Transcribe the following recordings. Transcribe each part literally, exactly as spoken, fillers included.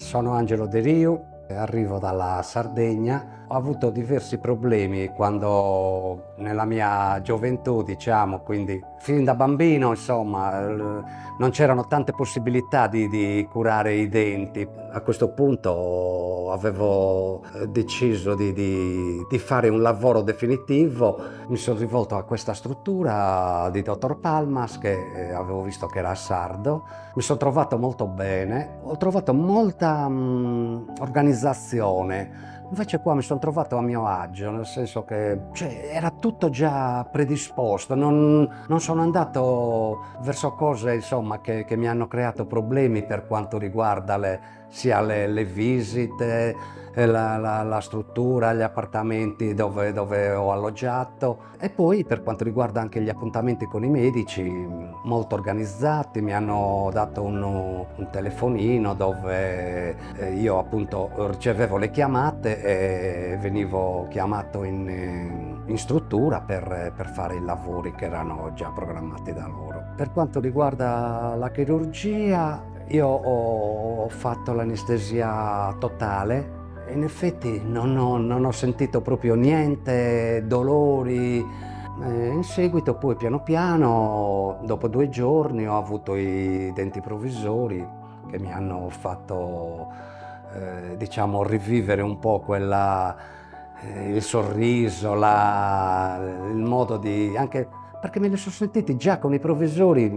Sono Angelo De Rio, arrivo dalla Sardegna. Ho avuto diversi problemi quando nella mia gioventù, diciamo, quindi fin da bambino, insomma, non c'erano tante possibilità di, di curare i denti. A questo punto avevo deciso di, di, di fare un lavoro definitivo. Mi sono rivolto a questa struttura di dottor Palmas, che avevo visto che era sardo. Mi sono trovato molto bene, ho trovato molta mh, organizzazione. Invece qua mi sono trovato a mio agio, nel senso che cioè, era tutto già predisposto, non, non sono andato verso cose insomma, che, che mi hanno creato problemi per quanto riguarda le, sia le, le visite, la, la, la struttura, gli appartamenti dove, dove ho alloggiato, e poi per quanto riguarda anche gli appuntamenti con i medici, molto organizzati. Mi hanno dato un, un telefonino dove io appunto ricevevo le chiamate e venivo chiamato in, in struttura per, per fare i lavori che erano già programmati da loro. Per quanto riguarda la chirurgia, io ho fatto l'anestesia totale. In effetti non ho, non ho sentito proprio niente, dolori. Eh, in seguito poi piano piano, dopo due giorni, ho avuto i denti provvisori che mi hanno fatto, eh, diciamo, rivivere un po' quella, eh, il sorriso, la, il modo di... anche perché me li sono sentiti già con i provvisori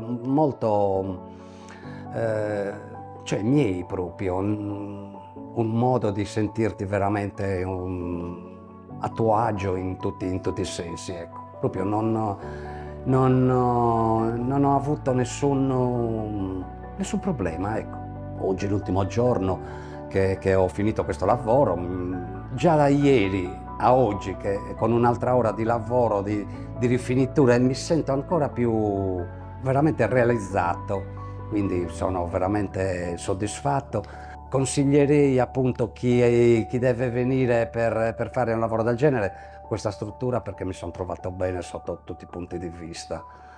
molto, eh, cioè miei proprio. Un modo di sentirti veramente un, a tuo agio in tutti, in tutti i sensi, ecco. Proprio non, non, non ho avuto nessun, nessun problema, ecco. Oggi è l'ultimo giorno che, che ho finito questo lavoro, già da ieri a oggi, che con un'altra ora di lavoro, di, di rifinitura, mi sento ancora più veramente realizzato, quindi sono veramente soddisfatto. Consiglierei appunto chi, chi deve venire per, per fare un lavoro del genere questa struttura, perché mi sono trovato bene sotto tutti i punti di vista.